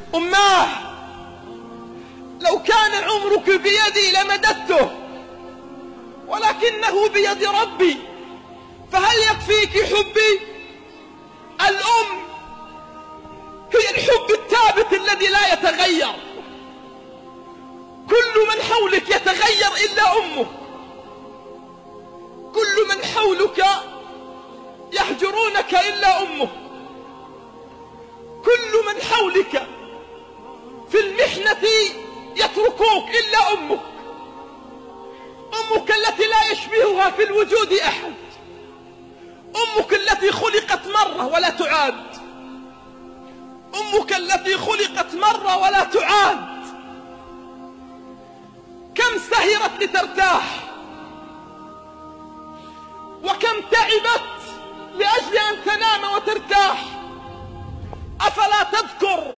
أماه لو كان عمرك بيدي لمددته، ولكنه بيد ربي، فهل يكفيك حبي؟ الأم هي الحب الثابت الذي لا يتغير. كل من حولك يتغير إلا أمك، كل من حولك يهجرونك إلا أمك، كل من حولك في المحنة يتركوك إلا أمك. أمك التي لا يشبهها في الوجود أحد، أمك التي خلقت مرة ولا تعاد، أمك التي خلقت مرة ولا تعاد. كم سهرت لترتاح، وكم تعبت لأجل أن تنام وترتاح. أفلا تذكر